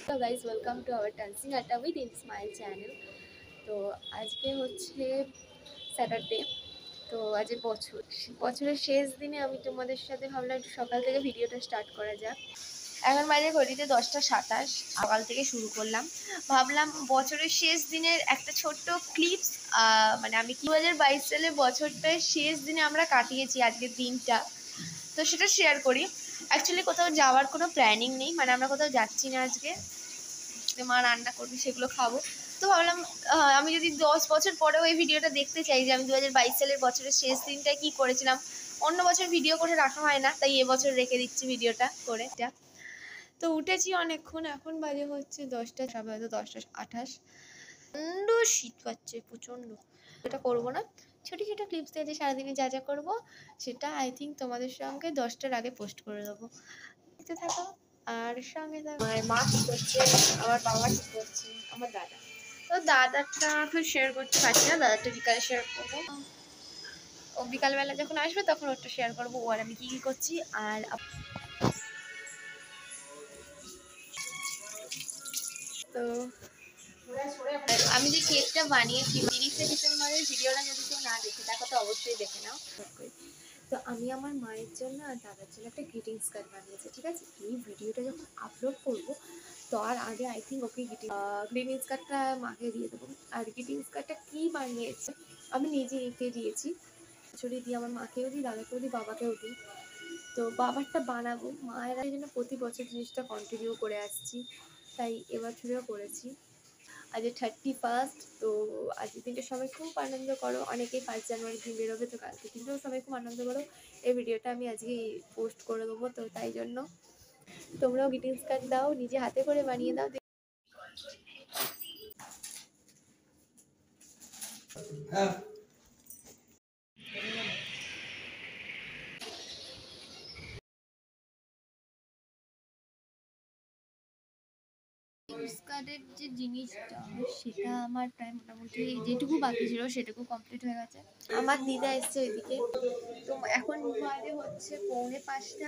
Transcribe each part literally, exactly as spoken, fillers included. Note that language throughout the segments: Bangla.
So guys, welcome to our dancing atta with Smile channel. তো আজকে হচ্ছে স্যাটারডে। তো আজ বছর বছরের শেষ দিনে আমি তোমাদের সাথে ভাবলাম একটু সকাল থেকে ভিডিওটা স্টার্ট করা যাক। এখন বাজে ঘড়িতে দশটা সাতাশ, সকাল থেকে শুরু করলাম। ভাবলাম বছরের শেষ দিনের একটা ছোট্ট ক্লিপস, মানে আমি দু হাজার বাইশ সালের বছরটার শেষ দিনে আমরা কাটিয়েছি আজকের দিনটা, তো সেটা শেয়ার করি। অ্যাকচুয়ালি কোথাও যাওয়ার কোনো প্ল্যানিং নেই, মানে আমরা কোথাও যাচ্ছি না আজকে, মা রান্না করবি সেগুলো খাবো। তো ভাবলাম আমি যদি দশ বছর পরেও এই ভিডিওটা দেখতে চাই যে আমি দু হাজার বাইশ সালের বছরের শেষ দিনটায় কী করেছিলাম, অন্য বছর ভিডিও করে রাখা হয় না, তাই এবছর রেখে দিচ্ছি ভিডিওটা করে। তো উঠেছি অনেকক্ষণ, এখন বাজে হচ্ছে দশটা, সবাই হয়তো দশটা আঠাশ। প্রচণ্ড শীত পাচ্ছে, প্রচণ্ড। এটা করবো না, ছোটো ছোটো ক্লিপস দিয়ে যে সারাদিনে যা যা করবো সেটা আই থিঙ্ক তোমাদের সঙ্গে দশটার আগে পোস্ট করে দেবো, দেখতে থাকো। আর সঙ্গে আমার মা কী করছে, আমার বাবা কী করছে, আমার দাদা। তো দাদাটা এখন শেয়ার করতে পারছি না, দাদাটা বিকালে শেয়ার করবো। ও বিকালবেলা যখন আসবে তখন ওটা শেয়ার করবো, ও আর আমি কী কী করছি। আর তো আমি যে কেকটা বানিয়েছি তিরিশে ডিসেম্বরের ভিডিওটা যদি কেউ না দেখে থাকো তো অবশ্যই দেখে নাও। তো আমি আমার মায়ের জন্য আর দাদার জন্য একটা গ্রিটিংস কার্ড বানিয়েছি, ঠিক আছে। এই ভিডিওটা যখন আপলোড করবো তো আর আগে আই থিঙ্ক ওকে গ্রিটিংস কার্ডটা মাকে দিয়ে দেবো। আর গ্রিটিংস কার্ডটা কী বানিয়েছে আমি নিজে এঁকে দিয়েছি, ছড়িয়ে দিই, আমার মাকেও দিই, দাদাকেও দিই, বাবাকেও দিই। তো বাবারটা বানাবো, মায়ের জন্য প্রতি বছর জিনিসটা কন্টিনিউ করে আসছি, তাই এবছরেও করেছি। আজ থার্টি ফার্স্ট, তো আজকের দিনটা সবাই খুব আনন্দ করো। অনেকেই ফার্স্ট জানুয়ারি দিন বেরোবে, তো কালকে দিনটাও সবাই খুব আনন্দ করো। এই ভিডিওটা আমি আজকে পোস্ট করে দেবো, তো তাই জন্য তোমরাও গ্রিটিংস কার্ড দাও, নিজে হাতে করে বানিয়ে দাও। হ্যাঁ কার্ডের যে জিনিসটা সেটা আমার প্রায় মোটামুটি যেটুকু বাকি ছিল সেটুকু কমপ্লিট হয়ে গেছে। আমার দিদা এসছে ওইদিকে, তো এখন বাজে হচ্ছে পৌনে পাঁচটা।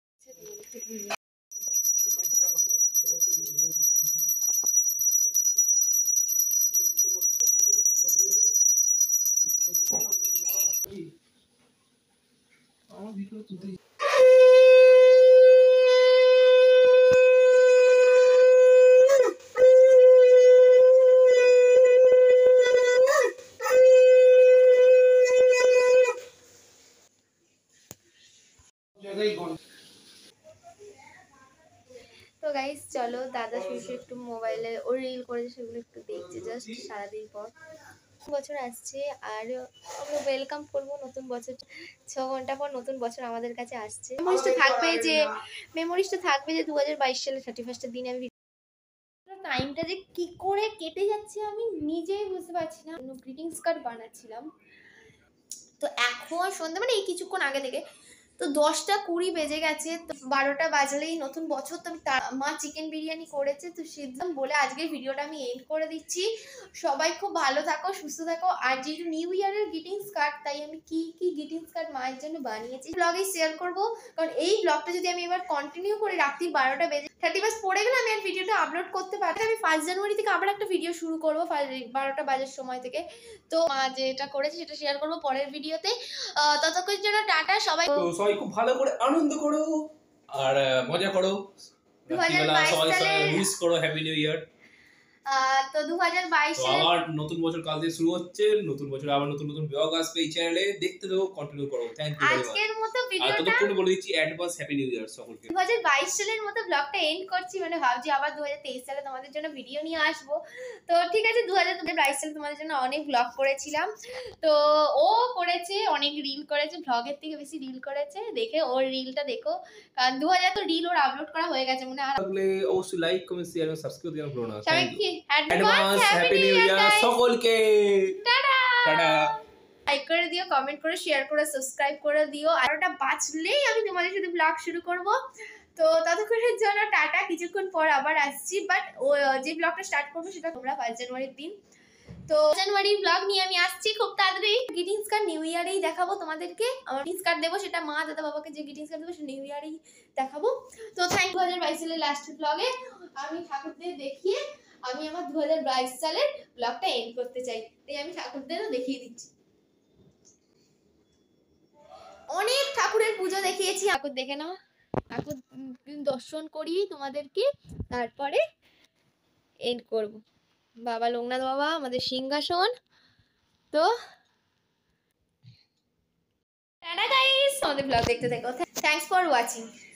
তো গাইস চলো, দাদা শুয়ে একটু মোবাইলে ও রিল করেছে সেগুলো একটু দেখছে জাস্ট সারাদিন পর। বছর আসছে আর আমরা ওয়েলকাম করবো নতুন বছর, ছ ঘন্টা পর নতুন বছর আমাদের কাছে আসছে। মেমোরিজটা থাকবে যে মেমোরিজটা থাকবে যে দু হাজার বাইশ সালের থার্টি ফার্স্টের দিনে আমি টাইমটা যে কি করে কেটে যাচ্ছে আমি নিজেই বুঝতে পারছি না। গ্রিটিংস কার্ড বানাচ্ছিলাম, তো এখন সন্ধ্যে মানে এই কিছুক্ষণ আগে থেকে তো দশটা কুড়ি বেজে গেছে, তো বারোটা বাজলেই নতুন বছর। তো আমি মা চিকেন বিরিয়ানি করেছে, তো সেদিন বলে আজকের ভিডিওটা আমি এন্ড করে দিচ্ছি। সবাই খুব ভালো থাকো, সুস্থ থাকো। আর যেহেতু নিউ ইয়ারের গ্রিটিংস কার্ড, তাই আমি কি কি গ্রিটিংস কার্ড মায়ের জন্য বানিয়েছি ব্লগে শেয়ার করবো, কারণ এই ব্লগটা যদি আমি এবার কন্টিনিউ করি রাত্রি বারোটা বেজে থার্টি ফার্স্ট পড়ে গেলে আমি আর ভিডিওটা আপলোড করতে পারি। আমি ফার্স্ট জানুয়ারি থেকে আবার একটা ভিডিও শুরু করবো বারোটা বাজার সময় থেকে। তো মা যেটা করেছে সেটা শেয়ার করবো পরের ভিডিওতে। ততক্ষণ জন্য টাটা সবাই। তো সবাই খুব ভালো করে আনন্দ করো আর মজা করো। দু হাজার বাইশ সালে উইশ করো হ্যাপি নিউ ইয়ার। তো দু হাজার বাইশ সালে আবার নতুন বছর কাল থেকে শুরু হচ্ছে, নতুন বছরে আবার নতুন নতুন ব্লগ আসবে এই চ্যানেলে, দেখতে দাও, কন্টিনিউ করো। Thank you very much. আজকের মতো ভিডিওটা আর ততক্ষণ বলে দিচ্ছি অ্যাডভান্স হ্যাপি নিউ ইয়ার সকলকে। দু হাজার বাইশ সালের মতো ব্লগটা এন্ড করছি, মানে ভাবছি আবার দু হাজার তেইশ সালে তোমাদের জন্য ভিডিও নিয়ে আসবো। তো ঠিক আছে, দু হাজার বাইশ সালে তোমাদের জন্য অনেক ব্লগ করেছিলাম, তো ও করেছে অনেক রিল করেছে, ব্লগের থেকে বেশি রিল করেছে, দেখে ওর রিলটা দেখো, কারণ দু হাজার তো রিল ওর আপলোড করা হয়ে গেছে মনে হয়। তাহলে অবশ্যই লাইক কমেন্ট শেয়ার এবং সাবস্ক্রাইব করতে ভুলো না। Thank you, advance happy new year সকলকে। টাটা টাটা। লাইক করে দিও, কমেন্ট করে শেয়ার করে সাবস্ক্রাইব করে দিও। আর ওটা বাঁচলেই আমি তোমাদের সাথে ব্লগ শুরু করব। তো ততক্ষণের জন্য টাটা, কিছুক্ষণ পর আবার আসছি, বাট ও যে ব্লগটা স্টার্ট করবো সেটা তোমরা ফার্স্ট জানুয়ারির দিন। তো জানুয়ারির ব্লগ নিয়ে আমি আসছি খুব তাড়াতাড়ি। গ্রিটিংস কার্ড নিউ ইয়ারেই দেখাবো তোমাদেরকে। আমার গ্রিটিংস কার্ড দেবো, সেটা মা দাদা বাবাকে যে গ্রিটিংস কার্ড দেবো সেটা নিউ ইয়ারেই দেখাবো। তো থ্যাংক দু হাজার বাইশ সালের লাস্ট ব্লগে আমি ঠাকুরদের দেখিয়ে আমি আমার দু হাজার বাইশ সালের ব্লগটা এন্ড করতে চাই। তাই আমি ঠাকুরদেরও দেখিয়ে দিচ্ছি। অনেক ঠাকুরের পুজো দেখিয়েছি, ঠাকুর দেখে নাও, ঠাকুর দর্শন করি তোমাদেরকে, তারপরে এন্ড করব। বাবা লোকনাথ বাবা আমাদের সিংহাসন। তো টাটা গাইস, আমাদের ব্লগ দেখতে থাকো। Thanks for watching.